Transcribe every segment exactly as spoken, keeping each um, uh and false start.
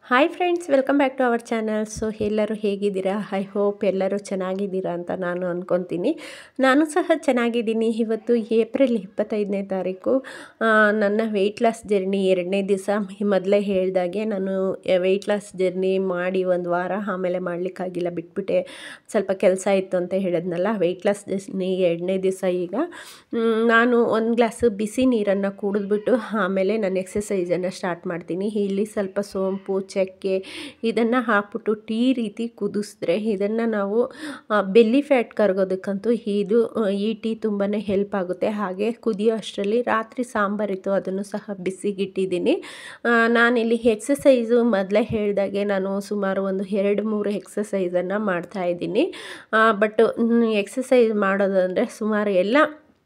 Hi friends, welcome back to our channel. So ಎಲ್ಲರೂ ಹೇಗಿದ್ದೀರಾ? I hope ಎಲ್ಲರೂ ಚೆನ್ನಾಗಿದ್ದೀರಾ ಅಂತ ನಾನು ಅಂದ್ಕೊತೀನಿ. ನಾನು ಸಹ ಚೆನ್ನಾಗಿದ್ದೀನಿ. ಇವತ್ತು ಏಪ್ರಿಲ್ ಇಪ್ಪತ್ತೈದನೇ ತಾರೀಕು ನನ್ನ ವೆಯ್ಟ್ ಲಾಸ್ ಜರ್ನಿ ಎರಡನೇ ದಿವಸ. ಮೊದಲೇ ಹೇಳ್ದಾಗೆ ನಾನು ವೆಯ್ಟ್ ಲಾಸ್ ಜರ್ನಿ ಮಾಡಿ ಒಂದು ವಾರ ಆಮೇಲೆ ಮಾಡಲಿಕ್ಕಾಗಿಲ್ಲ, ಬಿಟ್ಬಿಟ್ಟೆ. ಸ್ವಲ್ಪ ಕೆಲಸ ಇತ್ತು ಅಂತ ಹೇಳಿದ್ನಲ್ಲ. ವೆಯ್ಟ್ ಲಾಸ್ ಜರ್ನಿ ಎರಡನೇ ದಿವಸ. ಈಗ ನಾನು ಒಂದು ಗ್ಲಾಸು ಬಿಸಿ ನೀರನ್ನು ಕುಡಿದ್ಬಿಟ್ಟು ಆಮೇಲೆ ನಾನು ಎಕ್ಸಸೈಸನ್ನು ಸ್ಟಾರ್ಟ್ ಮಾಡ್ತೀನಿ. ಇಲ್ಲಿ ಸ್ವಲ್ಪ ಸೋಂಪು, ಚಕ್ಕೆ ಇದನ್ನು ಹಾಕ್ಬಿಟ್ಟು ಟೀ ರೀತಿ ಕುದಿಸಿದ್ರೆ ಇದನ್ನು ನಾವು ಬೆಲ್ಲಿ ಫ್ಯಾಟ್ ಕರಗೋದಕ್ಕಂತೂ ಇದು ಈ ಟೀ ತುಂಬಾ ಹೆಲ್ಪ್ ಆಗುತ್ತೆ. ಹಾಗೆ ಕುದಿಯೋ ಅಷ್ಟರಲ್ಲಿ ರಾತ್ರಿ ಸಾಂಬಾರಿತ್ತು, ಅದನ್ನು ಸಹ ಬಿಸಿಗಿಟ್ಟಿದ್ದೀನಿ. ನಾನಿಲ್ಲಿ ಎಕ್ಸಸೈಸು ಮೊದಲೇ ಹೇಳಿದಾಗೆ ನಾನು ಸುಮಾರು ಒಂದು ಎರಡು ಮೂರು ಎಕ್ಸಸೈಸನ್ನು ಮಾಡ್ತಾಯಿದ್ದೀನಿ. ಬಟ್ ಎಕ್ಸಸೈಸ್ ಮಾಡೋದಂದರೆ ಸುಮಾರು ಎಲ್ಲ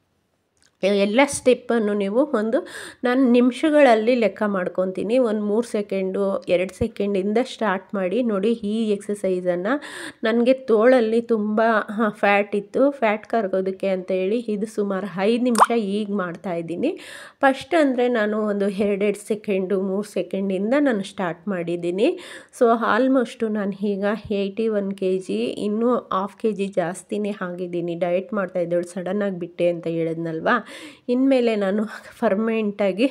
ಎಲ್ಲ ಸ್ಟೆಪ್ಪನ್ನು ನೀವು ಒಂದು ನಾನು ನಿಮಿಷಗಳಲ್ಲಿ ಲೆಕ್ಕ ಮಾಡ್ಕೊತೀನಿ. ಒಂದು ಮೂರು ಸೆಕೆಂಡು ಎರಡು ಸೆಕೆಂಡಿಂದ ಸ್ಟಾರ್ಟ್ ಮಾಡಿ ನೋಡಿ. ಈ ಎಕ್ಸಸೈಸನ್ನು ನನಗೆ ತೋಳಲ್ಲಿ ತುಂಬ ಫ್ಯಾಟ್ ಇತ್ತು, ಫ್ಯಾಟ್ ಕರಗೋದಕ್ಕೆ ಅಂತೇಳಿ ಇದು ಸುಮಾರು ಐದು ನಿಮಿಷ ಈಗ ಮಾಡ್ತಾಯಿದ್ದೀನಿ. ಫಸ್ಟ್ ಅಂದರೆ ನಾನು ಒಂದು ಎರಡೆರಡು ಸೆಕೆಂಡು ಮೂರು ಸೆಕೆಂಡಿಂದ ನಾನು ಸ್ಟಾರ್ಟ್ ಮಾಡಿದ್ದೀನಿ. ಸೊ ಆಲ್ಮೋಸ್ಟು ನಾನು ಈಗ ಏಯ್ಟಿ ಒನ್ ಕೆ ಜಿ ಇನ್ನೂ ಹಾಫ್ ಕೆ ಜಿ ಜಾಸ್ತಿನೇ ಆಗಿದ್ದೀನಿ. ಡಯಟ್ ಮಾಡ್ತಾಯಿದ್ದಳು, ಸಡನ್ನಾಗಿ ಬಿಟ್ಟೆ ಅಂತ ಹೇಳಿದ್ನಲ್ವಾ. ಇನ್ಮೇಲೆ ನಾನು ಪರ್ಮನೆಂಟಾಗಿ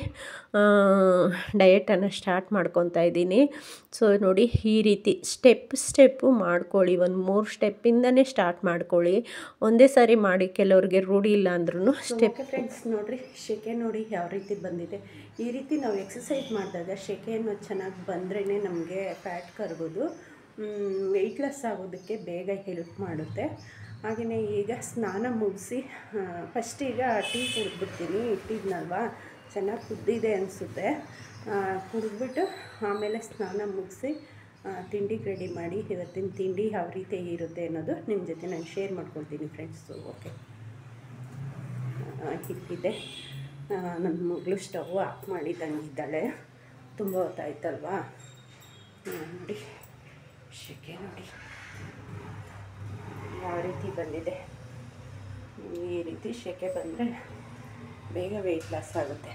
ಡಯಟನ್ನು ಸ್ಟಾರ್ಟ್ ಮಾಡ್ಕೊತಾ ಇದ್ದೀನಿ. ಸೊ ನೋಡಿ, ಈ ರೀತಿ ಸ್ಟೆಪ್ ಸ್ಟೆಪ್ಪು ಮಾಡ್ಕೊಳ್ಳಿ. ಒಂದು ಮೂರು ಸ್ಟೆಪ್ಪಿಂದನೇ ಸ್ಟಾರ್ಟ್ ಮಾಡ್ಕೊಳ್ಳಿ. ಒಂದೇ ಸಾರಿ ಮಾಡಿ ಕೆಲವ್ರಿಗೆ ರೂಢಿ ಇಲ್ಲ ಅಂದ್ರೂ ಸ್ಟೆಪ್. ಫ್ರೆಂಡ್ಸ್ ನೋಡಿರಿ, ಶೆಕೆ ನೋಡಿ ಯಾವ ರೀತಿ ಬಂದಿದೆ. ಈ ರೀತಿ ನಾವು ಎಕ್ಸಸೈಸ್ ಮಾಡಿದಾಗ ಶೆಕೆಯನ್ನು ಚೆನ್ನಾಗಿ ಬಂದ್ರೇ ನಮಗೆ ಫ್ಯಾಟ್ ಕರಗೋದು, ವೆಯ್ಟ್ ಲಾಸ್ ಆಗೋದಕ್ಕೆ ಬೇಗ ಹೆಲ್ಪ್ ಮಾಡುತ್ತೆ. ಹಾಗೆಯೇ ಈಗ ಸ್ನಾನ ಮುಗಿಸಿ ಫಸ್ಟ್ ಈಗ ಟೀ ಕುಡಿದ್ಬಿಡ್ತೀನಿ. ಇಟ್ಟಿದ್ನಲ್ವಾ, ಚೆನ್ನಾಗಿ ಕುದ್ದಿದೆ ಅನಿಸುತ್ತೆ. ಕುಡಿದ್ಬಿಟ್ಟು ಆಮೇಲೆ ಸ್ನಾನ ಮುಗಿಸಿ ತಿಂಡಿಗೆ ರೆಡಿ ಮಾಡಿ ಇವತ್ತಿನ ತಿಂಡಿ ಯಾವ ರೀತಿ ಇರುತ್ತೆ ಅನ್ನೋದು ನಿಮ್ಮ ಜೊತೆ ನಾನು ಶೇರ್ ಮಾಡ್ಕೊಳ್ತೀನಿ ಫ್ರೆಂಡ್ಸು. ಓಕೆ, ಇಟ್ಟಿದ್ದೆ. ನನ್ನ ಮಗಳು ಸ್ಟವ್ ಆಫ್ ಮಾಡಿದಂಗಿದ್ದಾಳೆ, ತುಂಬ ಹೊತ್ತಾಯ್ತಲ್ವಾ. ನೋಡಿ ಶೆಕೆ ನೋಡಿ ಯಾವ ರೀತಿ ಬಂದಿದೆ. ಈ ರೀತಿ ಶೆಕೆ ಬಂದರೆ ಬೇಗ ವೆಯ್ಟ್ ಲಾಸ್ ಆಗುತ್ತೆ.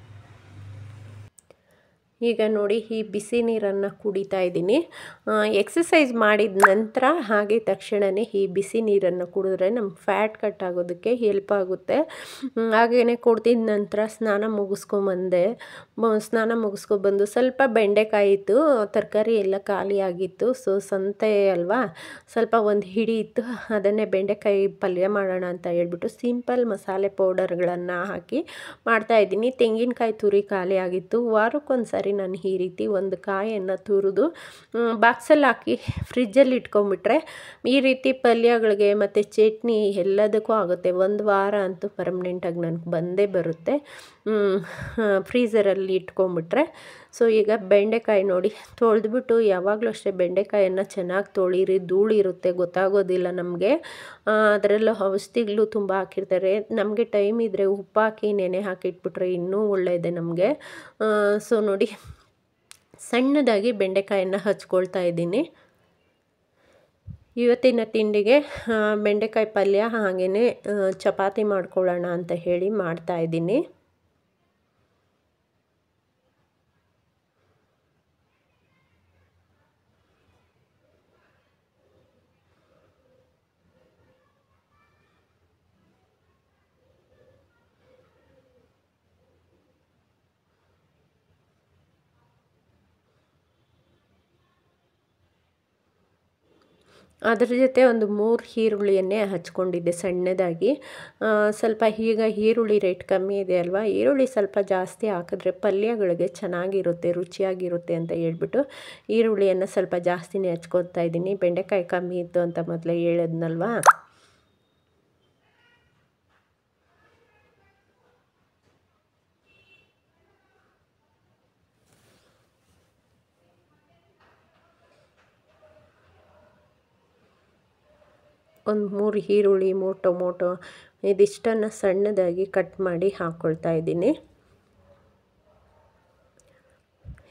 ಈಗ ನೋಡಿ, ಈ ಬಿಸಿ ನೀರನ್ನು ಕುಡಿತಾ ಇದ್ದೀನಿ. ಎಕ್ಸಸೈಸ್ ಮಾಡಿದ ನಂತರ ಹಾಗೆ ತಕ್ಷಣವೇ ಈ ಬಿಸಿ ನೀರನ್ನು ಕುಡಿದ್ರೆ ನಮ್ಗೆ ಫ್ಯಾಟ್ ಕಟ್ ಆಗೋದಕ್ಕೆ ಹೆಲ್ಪ್ ಆಗುತ್ತೆ. ಹಾಗೆಯೇ ಕುಡ್ದಿದ ನಂತರ ಸ್ನಾನ ಮುಗಿಸ್ಕೊಂಬಂದೆ. ಸ್ನಾನ ಮುಗಿಸ್ಕೊಬಂದು ಸ್ವಲ್ಪ ಬೆಂಡೆಕಾಯಿ ಇತ್ತು, ತರಕಾರಿ ಎಲ್ಲ ಖಾಲಿ ಆಗಿತ್ತು. ಸೊ ಸಂತೆ ಅಲ್ವಾ, ಸ್ವಲ್ಪ ಒಂದು ಹಿಡಿ ಇತ್ತು, ಅದನ್ನೇ ಬೆಂಡೆಕಾಯಿ ಪಲ್ಯ ಮಾಡೋಣ ಅಂತ ಹೇಳ್ಬಿಟ್ಟು ಸಿಂಪಲ್ ಮಸಾಲೆ ಪೌಡರ್ಗಳನ್ನು ಹಾಕಿ ಮಾಡ್ತಾಯಿದ್ದೀನಿ. ತೆಂಗಿನಕಾಯಿ ತುರಿ ಖಾಲಿ ಆಗಿತ್ತು. ವಾರಕ್ಕೊಂದು ಸಾರಿ ನಾನು ಈ ರೀತಿ ಒಂದು ಕಾಯನ್ನು ತುರಿದು ಬಾಕ್ಸಲ್ಲಿ ಹಾಕಿ ಫ್ರಿಜ್ಜಲ್ಲಿ ಇಟ್ಕೊಂಡ್ಬಿಟ್ರೆ ಈ ರೀತಿ ಪಲ್ಯಗಳಿಗೆ ಮತ್ತು ಚಟ್ನಿ ಎಲ್ಲದಕ್ಕೂ ಆಗುತ್ತೆ. ಒಂದು ವಾರ ಅಂತೂ ಪರ್ಮನೆಂಟಾಗಿ ನನಗೆ ಬಂದೇ ಬರುತ್ತೆ ಫ್ರೀಝರಲ್ಲಿ ಇಟ್ಕೊಂಡ್ಬಿಟ್ರೆ. ಸೊ ಈಗ ಬೆಂಡೆಕಾಯಿ ನೋಡಿ ತೊಳೆದ್ಬಿಟ್ಟು, ಯಾವಾಗಲೂ ಅಷ್ಟೇ ಬೆಂಡೆಕಾಯನ್ನು ಚೆನ್ನಾಗಿ ತೊಳೀರಿ, ಧೂಳಿರುತ್ತೆ ಗೊತ್ತಾಗೋದಿಲ್ಲ ನಮಗೆ. ಅದರಲ್ಲೂ ಔಷಧಿಗಳು ತುಂಬ ಹಾಕಿರ್ತಾರೆ. ನಮಗೆ ಟೈಮ್ ಇದ್ದರೆ ಉಪ್ಪು ಹಾಕಿ ನೆನೆ ಹಾಕಿಟ್ಬಿಟ್ರೆ ಇನ್ನೂ ಒಳ್ಳೆಯದೇ ನಮಗೆ. ಸೊ ನೋಡಿ, ಸಣ್ಣದಾಗಿ ಬೆಂಡೆಕಾಯನ್ನು ಹಚ್ಕೊಳ್ತಾ ಇದ್ದೀನಿ. ಇವತ್ತಿನ ತಿಂಡಿಗೆ ಬೆಂಡೆಕಾಯಿ ಪಲ್ಯ ಹಾಗೆಯೇ ಚಪಾತಿ ಮಾಡ್ಕೊಳ್ಳೋಣ ಅಂತ ಹೇಳಿ ಮಾಡ್ತಾಯಿದ್ದೀನಿ. ಅದ್ರ ಜೊತೆ ಒಂದು ಮೂರು ಈರುಳ್ಳಿಯನ್ನೇ ಹಚ್ಕೊಂಡಿದ್ದೆ ಸಣ್ಣದಾಗಿ. ಸ್ವಲ್ಪ ಈಗ ಈರುಳ್ಳಿ ರೇಟ್ ಕಮ್ಮಿ ಇದೆ ಅಲ್ವಾ, ಈರುಳ್ಳಿ ಸ್ವಲ್ಪ ಜಾಸ್ತಿ ಹಾಕಿದ್ರೆ ಪಲ್ಯಗಳಿಗೆ ಚೆನ್ನಾಗಿರುತ್ತೆ, ರುಚಿಯಾಗಿರುತ್ತೆ ಅಂತ ಹೇಳ್ಬಿಟ್ಟು ಈರುಳ್ಳಿಯನ್ನು ಸ್ವಲ್ಪ ಜಾಸ್ತಿನೇ ಹಚ್ಕೊತಾ ಇದ್ದೀನಿ. ಬೆಂಡೆಕಾಯಿ ಕಮ್ಮಿ ಇತ್ತು ಅಂತ ಮೊದಲೇ ಹೇಳಿದ್ನಲ್ವಾ. ಒಂದು ಮೂರು ಈರುಳ್ಳಿ, ಮೂರು ಟೊಮೊಟೊ ಇದಿಷ್ಟನ್ನು ಸಣ್ಣದಾಗಿ ಕಟ್ ಮಾಡಿ ಹಾಕ್ಕೊಳ್ತಾ ಇದ್ದೀನಿ.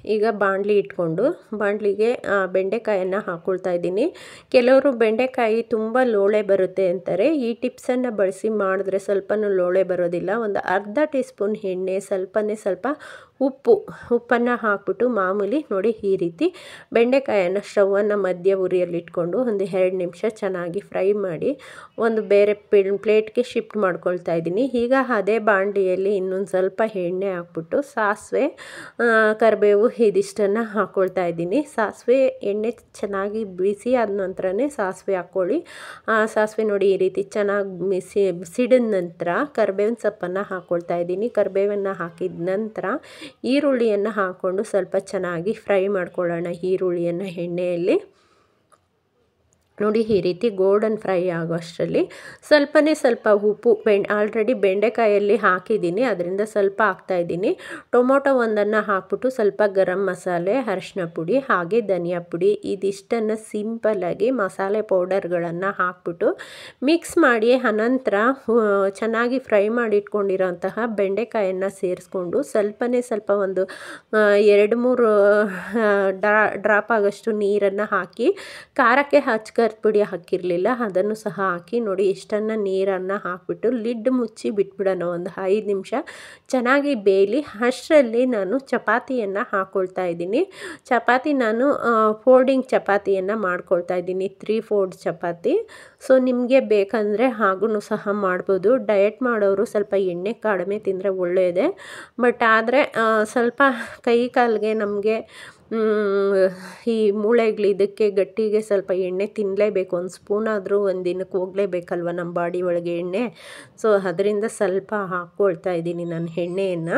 ಈಗ ಬಾಣಲಿ ಇಟ್ಕೊಂಡು ಬಾಣಲಿಗೆ ಬೆಂಡೆಕಾಯನ್ನು ಹಾಕ್ಕೊಳ್ತಾ ಇದ್ದೀನಿ. ಕೆಲವರು ಬೆಂಡೆಕಾಯಿ ತುಂಬ ಲೋಳೆ ಬರುತ್ತೆ ಅಂತಾರೆ. ಈ ಟಿಪ್ಸನ್ನು ಬಳಸಿ ಮಾಡಿದ್ರೆ ಸ್ವಲ್ಪನೂ ಲೋಳೆ ಬರೋದಿಲ್ಲ. ಒಂದು ಅರ್ಧ ಟೀ ಸ್ಪೂನ್ ಎಣ್ಣೆ, ಸ್ವಲ್ಪನೇ ಸ್ವಲ್ಪ ಉಪ್ಪು ಉಪ್ಪನ್ನು ಹಾಕ್ಬಿಟ್ಟು ಮಾಮೂಲಿ ನೋಡಿ ಈ ರೀತಿ ಬೆಂಡೆಕಾಯನ್ನು ಸ್ಟವನ್ನು ಮಧ್ಯ ಉರಿಯಲ್ಲಿ ಇಟ್ಕೊಂಡು ಒಂದು ಎರಡು ನಿಮಿಷ ಚೆನ್ನಾಗಿ ಫ್ರೈ ಮಾಡಿ ಒಂದು ಬೇರೆ ಪ್ಲೇಟ್ಗೆ ಶಿಫ್ಟ್ ಮಾಡ್ಕೊಳ್ತಾ ಇದ್ದೀನಿ. ಈಗ ಅದೇ ಬಾಣಲಿಯಲ್ಲಿ ಇನ್ನೊಂದು ಸ್ವಲ್ಪ ಎಣ್ಣೆ ಹಾಕ್ಬಿಟ್ಟು ಸಾಸಿವೆ, ಕರಿಬೇವು ಇದಿಷ್ಟನ್ನು ಹಾಕ್ಕೊಳ್ತಾ ಇದ್ದೀನಿ. ಸಾಸಿವೆ ಎಣ್ಣೆ ಚೆನ್ನಾಗಿ ಬಿಸಿ ಆದ ನಂತರನೇ ಸಾಸಿವೆ ಹಾಕ್ಕೊಳ್ಳಿ. ಸಾಸಿವೆ ನೋಡಿ ಈ ರೀತಿ ಚೆನ್ನಾಗಿ ಬಿಸಿ ಸಿಡಿದ ನಂತರ ಕರಿಬೇವಿನ ಸೊಪ್ಪನ್ನು ಹಾಕ್ಕೊಳ್ತಾ ಇದ್ದೀನಿ. ಕರಿಬೇವನ್ನು ಹಾಕಿದ ನಂತರ ಈರುಳ್ಳಿಯನ್ನು ಹಾಕ್ಕೊಂಡು ಸ್ವಲ್ಪ ಚೆನ್ನಾಗಿ ಫ್ರೈ ಮಾಡ್ಕೊಳ್ಳೋಣ. ಈರುಳ್ಳಿಯನ್ನು ಎಣ್ಣೆಯಲ್ಲಿ ನೋಡಿ ಈ ರೀತಿ ಗೋಲ್ಡನ್ ಫ್ರೈ ಆಗೋ ಅಷ್ಟರಲ್ಲಿ ಸ್ವಲ್ಪನೇ ಸ್ವಲ್ಪ ಉಪ್ಪು, ಬೆಂಡ್ ಆಲ್ರೆಡಿ ಬೆಂಡೆಕಾಯಲ್ಲಿ ಹಾಕಿದ್ದೀನಿ, ಅದರಿಂದ ಸ್ವಲ್ಪ ಹಾಕ್ತಾಯಿದ್ದೀನಿ. ಟೊಮೊಟೊ ಒಂದನ್ನು ಹಾಕ್ಬಿಟ್ಟು ಸ್ವಲ್ಪ ಗರಂ ಮಸಾಲೆ, ಅರಿಶಿನ ಪುಡಿ ಹಾಗೆ ಧನಿಯಾ ಪುಡಿ ಇದಿಷ್ಟನ್ನು ಸಿಂಪಲ್ಲಾಗಿ ಮಸಾಲೆ ಪೌಡರ್ಗಳನ್ನು ಹಾಕ್ಬಿಟ್ಟು ಮಿಕ್ಸ್ ಮಾಡಿ ಅನಂತರ ಚೆನ್ನಾಗಿ ಫ್ರೈ ಮಾಡಿಟ್ಕೊಂಡಿರೋಂತಹ ಬೆಂಡೆಕಾಯನ್ನು ಸೇರಿಸ್ಕೊಂಡು ಸ್ವಲ್ಪನೇ ಸ್ವಲ್ಪ ಒಂದು ಎರಡು ಮೂರು ಡ್ರಾ ಡ್ರಾಪ್ ಆಗೋಷ್ಟು ನೀರನ್ನು ಹಾಕಿ ಖಾರಕ್ಕೆ ಹಚ್ಕ ಪುಡಿ ಹಾಕಿರಲಿಲ್ಲ, ಅದನ್ನು ಸಹ ಹಾಕಿ ನೋಡಿ ಇಷ್ಟನ್ನು ನೀರನ್ನು ಹಾಕಿಬಿಟ್ಟು ಲಿಡ್ ಮುಚ್ಚಿ ಬಿಟ್ಬಿಡೋಣ ಒಂದು ಐದು ನಿಮಿಷ ಚೆನ್ನಾಗಿ ಬೇಯಲಿ. ಅಷ್ಟರಲ್ಲಿ ನಾನು ಚಪಾತಿಯನ್ನು ಹಾಕ್ಕೊಳ್ತಾ ಇದ್ದೀನಿ. ಚಪಾತಿ ನಾನು ಫೋಲ್ಡಿಂಗ್ ಚಪಾತಿಯನ್ನು ಮಾಡ್ಕೊಳ್ತಾ ಇದ್ದೀನಿ, ತ್ರೀ ಫೋಲ್ಡ್ ಚಪಾತಿ. ಸೊ ನಿಮಗೆ ಬೇಕಂದರೆ ಹಾಗೂ ಸಹ ಮಾಡ್ಬೋದು. ಡಯಟ್ ಮಾಡೋರು ಸ್ವಲ್ಪ ಎಣ್ಣೆ ಕಡಿಮೆ ತಿಂದರೆ ಒಳ್ಳೆಯದೇ. ಬಟ್ ಆದರೆ ಸ್ವಲ್ಪ ಕೈ ಕಾಲಿಗೆ ನಮಗೆ ಈ ಮೂಳೆಗಳು ಇದಕ್ಕೆ ಗಟ್ಟಿಗೆ ಸ್ವಲ್ಪ ಎಣ್ಣೆ ತಿನ್ನಲೇಬೇಕು. ಒಂದು ಸ್ಪೂನ್ ಆದರೂ ಒಂದು ದಿನಕ್ಕೆ ಹೋಗಲೇಬೇಕಲ್ವ ನಮ್ಮ ಬಾಡಿ ಒಳಗೆ ಎಣ್ಣೆ. ಸೊ ಅದರಿಂದ ಸ್ವಲ್ಪ ಹಾಕ್ಕೊಳ್ತಾ ಇದ್ದೀನಿ ನಾನು ಎಣ್ಣೆಯನ್ನು.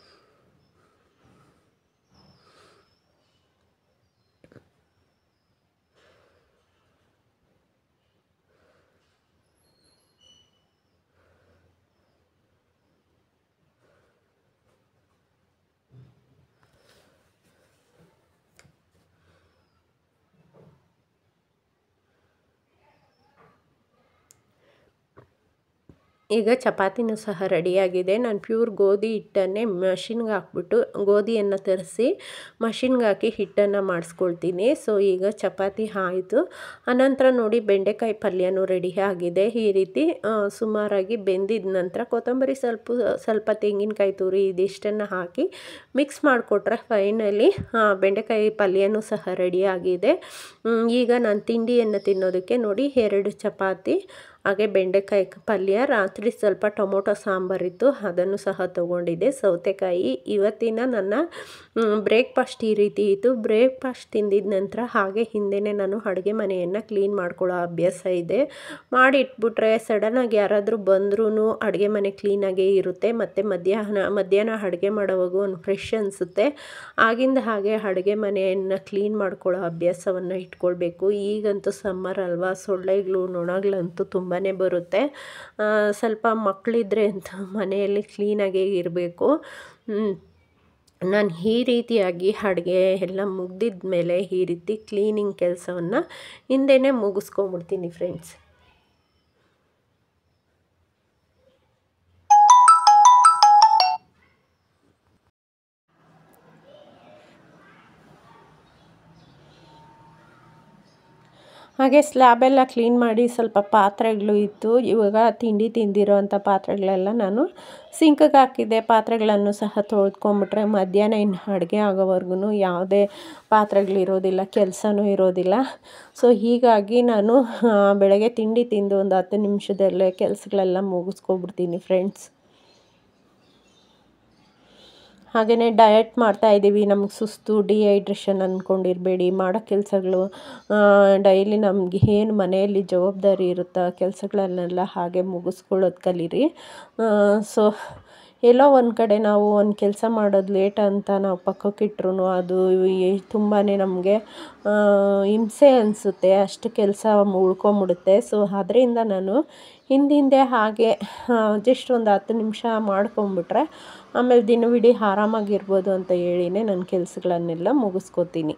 ಈಗ ಚಪಾತಿನೂ ಸಹ ರೆಡಿಯಾಗಿದೆ. ನಾನು ಪ್ಯೂರ್ ಗೋಧಿ ಹಿಟ್ಟನ್ನೇ ಮಷಿನ್ಗೆ ಹಾಕ್ಬಿಟ್ಟು ಗೋಧಿಯನ್ನು ತರಿಸಿ ಮಷಿನ್ಗೆ ಹಾಕಿ ಹಿಟ್ಟನ್ನು ಮಾಡಿಸ್ಕೊಳ್ತೀನಿ. ಸೊ ಈಗ ಚಪಾತಿ ಆಯಿತು. ಅನಂತರ ನೋಡಿ ಬೆಂಡೆಕಾಯಿ ಪಲ್ಯನೂ ರೆಡಿ ಆಗಿದೆ. ಈ ರೀತಿ ಸುಮಾರಾಗಿ ಬೆಂದಿದ ನಂತರ ಕೊತ್ತಂಬರಿ ಸ್ವಲ್ಪ ಸ್ವಲ್ಪ ತೆಂಗಿನಕಾಯಿ ತುರಿ ಇದಿಷ್ಟನ್ನು ಹಾಕಿ ಮಿಕ್ಸ್ ಮಾಡಿಕೊಟ್ರೆ ಫೈನಲಿ ಬೆಂಡೆಕಾಯಿ ಪಲ್ಯನೂ ಸಹ ರೆಡಿಯಾಗಿದೆ. ಈಗ ನಾನು ತಿಂಡಿಯನ್ನು ತಿನ್ನೋದಕ್ಕೆ ನೋಡಿ ಎರಡು ಚಪಾತಿ ಹಾಗೆ ಬೆಂಡೆಕಾಯಿ ಪಲ್ಯ, ರಾತ್ರಿ ಸ್ವಲ್ಪ ಟೊಮೊಟೊ ಸಾಂಬಾರಿತ್ತು ಅದನ್ನು ಸಹ ತೊಗೊಂಡಿದ್ದೆ, ಸೌತೆಕಾಯಿ. ಇವತ್ತಿನ ನನ್ನ ಬ್ರೇಕ್ಫಾಸ್ಟ್ ಈ ರೀತಿ ಇತ್ತು. ಬ್ರೇಕ್ಫಾಸ್ಟ್ ತಿಂದಿದ ನಂತರ ಹಾಗೆ ಹಿಂದೆಯೇ ನಾನು ಅಡುಗೆ ಮನೆಯನ್ನು ಕ್ಲೀನ್ ಮಾಡ್ಕೊಳ್ಳೋ ಅಭ್ಯಾಸ ಇದೆ. ಮಾಡಿ ಇಟ್ಬಿಟ್ರೆ ಸಡನ್ನಾಗಿ ಯಾರಾದರೂ ಬಂದ್ರೂ ಅಡುಗೆ ಮನೆ ಕ್ಲೀನಾಗೇ ಇರುತ್ತೆ. ಮತ್ತು ಮಧ್ಯಾಹ್ನ ಮಧ್ಯಾಹ್ನ ಅಡುಗೆ ಮಾಡೋವಾಗ ಒಂದು ಫ್ರೆಶ್ ಅನಿಸುತ್ತೆ. ಆಗಿಂದ ಹಾಗೆ ಅಡುಗೆ ಮನೆಯನ್ನು ಕ್ಲೀನ್ ಮಾಡ್ಕೊಳ್ಳೋ ಅಭ್ಯಾಸವನ್ನು ಇಟ್ಕೊಳ್ಬೇಕು. ಈಗಂತೂ ಸಮ್ಮರ್ ಅಲ್ವಾ, ಸೊಳ್ಳೆಗಳು ನೊಣಗಳಂತೂ ತುಂಬಾ ಬರುತ್ತೆ. ಸ್ವಲ್ಪ ಮಕ್ಕಳಿದ್ರೆ ಅಂತ ಮನೆಯಲ್ಲಿ ಕ್ಲೀನಾಗೇ ಇರಬೇಕು. ನಾನು ಈ ರೀತಿಯಾಗಿ ಅಡುಗೆ ಎಲ್ಲ ಮುಗ್ದಿದ ಮೇಲೆ ಈ ರೀತಿ ಕ್ಲೀನಿಂಗ್ ಕೆಲಸವನ್ನು ಹಿಂದೆಯೇ ಮುಗಿಸ್ಕೊಂಬಿಡ್ತೀನಿ ಫ್ರೆಂಡ್ಸ್. ಹಾಗೆ ಸ್ಲ್ಯಾಬೆಲ್ಲ ಕ್ಲೀನ್ ಮಾಡಿ ಸ್ವಲ್ಪ ಪಾತ್ರೆಗಳು ಇತ್ತು. ಇವಾಗ ತಿಂಡಿ ತಿಂದಿರೋ ಅಂಥ ಪಾತ್ರೆಗಳೆಲ್ಲ ನಾನು ಸಿಂಕಿಗೆ ಹಾಕಿದ್ದೆ. ಪಾತ್ರೆಗಳನ್ನು ಸಹ ತೊಳೆದ್ಕೊಂಬಿಟ್ರೆ ಮಧ್ಯಾಹ್ನ ಇನ್ನು ಅಡುಗೆ ಆಗೋವರೆಗೂ ಯಾವುದೇ ಪಾತ್ರೆಗಳಿರೋದಿಲ್ಲ, ಕೆಲಸನೂ ಇರೋದಿಲ್ಲ. ಸೊ ಹೀಗಾಗಿ ನಾನು ಬೆಳಗ್ಗೆ ತಿಂಡಿ ತಿಂದು ಒಂದು ಹತ್ತು ನಿಮಿಷದಲ್ಲೇ ಕೆಲಸಗಳೆಲ್ಲ ಮುಗಿಸ್ಕೊಬಿಡ್ತೀನಿ ಫ್ರೆಂಡ್ಸ್. ಹಾಗೆಯೇ ಡಯಟ್ ಮಾಡ್ತಾಯಿದ್ದೀವಿ, ನಮಗೆ ಸುಸ್ತು ಡಿಹೈಡ್ರೇಷನ್ ಅಂದ್ಕೊಂಡಿರಬೇಡಿ. ಮಾಡೋ ಕೆಲಸಗಳು ಡೈಲಿ ನಮಗೆ ಏನು ಮನೆಯಲ್ಲಿ ಜವಾಬ್ದಾರಿ ಇರುತ್ತೋ ಕೆಲಸಗಳನ್ನೆಲ್ಲ ಹಾಗೆ ಮುಗಿಸ್ಕೊಳ್ಳೋದು ಕಲೀರಿ. ಸೊ ಎಲ್ಲೋ ಒಂದು ಕಡೆ ನಾವು ಒಂದು ಕೆಲಸ ಮಾಡೋದು ಲೇಟ್ ಅಂತ ನಾವು ಪಕ್ಕಕ್ಕಿಟ್ರು ಅದು ತುಂಬಾ ನಮಗೆ ಹಿಂಸೆ ಅನಿಸುತ್ತೆ, ಅಷ್ಟು ಕೆಲಸ ಉಳ್ಕೊಂಬಿಡುತ್ತೆ. ಸೊ ಅದರಿಂದ ನಾನು ಹಿಂದಿಂದೆ ಹಾಗೆ ಜಸ್ಟ್ ಒಂದು ಹತ್ತು ನಿಮಿಷ ಮಾಡ್ಕೊಂಬಿಟ್ರೆ ಆಮೇಲೆ ದಿನವಿಡೀ ಆರಾಮಾಗಿರ್ಬೋದು ಅಂತ ಹೇಳಿನೇ ನನ್ನ ಕೆಲಸಗಳನ್ನೆಲ್ಲ ಮುಗಿಸ್ಕೋತೀನಿ.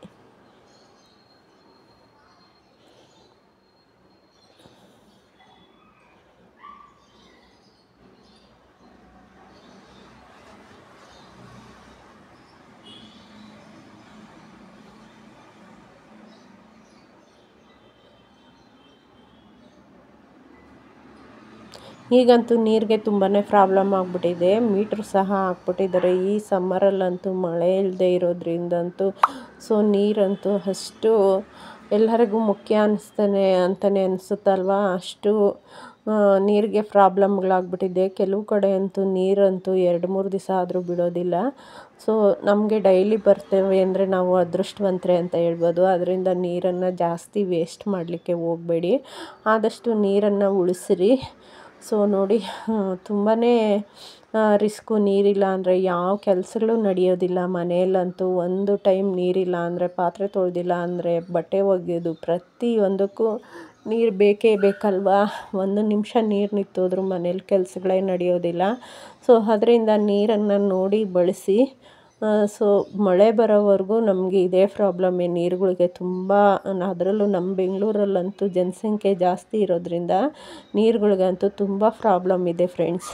ಈಗಂತೂ ನೀರಿಗೆ ತುಂಬಾ ಪ್ರಾಬ್ಲಮ್ ಆಗಿಬಿಟ್ಟಿದೆ. ಮೀಟ್ರ್ ಸಹ ಹಾಕ್ಬಿಟ್ಟಿದ್ದಾರೆ. ಈ ಸಮ್ಮರಲ್ಲಂತೂ ಮಳೆ ಇಲ್ಲದೆ ಇರೋದ್ರಿಂದಂತೂ ಸೊ ನೀರಂತೂ ಅಷ್ಟು ಎಲ್ಲರಿಗೂ ಮುಖ್ಯ ಅನ್ನಿಸ್ತಾನೆ ಅಂತಲೇ ಅನಿಸುತ್ತಲ್ವ. ಅಷ್ಟು ನೀರಿಗೆ ಪ್ರಾಬ್ಲಮ್ಗಳಾಗ್ಬಿಟ್ಟಿದೆ. ಕೆಲವು ಕಡೆ ಅಂತೂ ನೀರಂತೂ ಎರಡು ಮೂರು ದಿವಸ ಆದರೂ ಬಿಡೋದಿಲ್ಲ. ಸೊ ನಮಗೆ ಡೈಲಿ ಬರ್ತೇವೆ ಅಂದರೆ ನಾವು ಅದೃಷ್ಟವಂತರೇ ಅಂತ ಹೇಳ್ಬೋದು. ಅದರಿಂದ ನೀರನ್ನು ಜಾಸ್ತಿ ವೇಸ್ಟ್ ಮಾಡಲಿಕ್ಕೆ ಹೋಗಬೇಡಿ, ಆದಷ್ಟು ನೀರನ್ನು ಉಳಿಸಿರಿ. ಸೊ ನೋಡಿ, ತುಂಬಾ ರಿಸ್ಕು. ನೀರಿಲ್ಲ ಅಂದರೆ ಯಾವ ಕೆಲಸಗಳು ನಡೆಯೋದಿಲ್ಲ. ಮನೆಯಲ್ಲಂತೂ ಒಂದು ಟೈಮ್ ನೀರಿಲ್ಲ ಅಂದರೆ ಪಾತ್ರೆ ತೊಳೆದಿಲ್ಲ ಅಂದರೆ ಬಟ್ಟೆ ಒಗೆಯೋದು ಪ್ರತಿಯೊಂದಕ್ಕೂ ನೀರು ಬೇಕೇ ಬೇಕಲ್ವಾ. ಒಂದು ನಿಮಿಷ ನೀರು ನಿಂತೋದ್ರೂ ಮನೇಲಿ ಕೆಲಸಗಳೇ ನಡೆಯೋದಿಲ್ಲ. ಸೊ ಅದರಿಂದ ನೀರನ್ನು ನೋಡಿ ಬಳಸಿ. ಸೊ ಮಳೆ ಬರೋವರೆಗೂ ನಮಗೆ ಇದೇ ಪ್ರಾಬ್ಲಮ್ಮೇ ನೀರುಗಳಿಗೆ ತುಂಬ. ಅದರಲ್ಲೂ ನಮ್ಮ ಬೆಂಗಳೂರಲ್ಲಂತೂ ಜನಸಂಖ್ಯೆ ಜಾಸ್ತಿ ಇರೋದ್ರಿಂದ ನೀರುಗಳಿಗಂತೂ ತುಂಬ ಪ್ರಾಬ್ಲಮ್ ಇದೆ ಫ್ರೆಂಡ್ಸ್.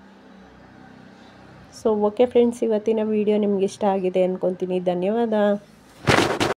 ಸೊ ಓಕೆ ಫ್ರೆಂಡ್ಸ್, ಇವತ್ತಿನ ವಿಡಿಯೋ ನಿಮ್ಗೆ ಇಷ್ಟ ಆಗಿದೆ ಅಂದ್ಕೊತೀನಿ. ಧನ್ಯವಾದ.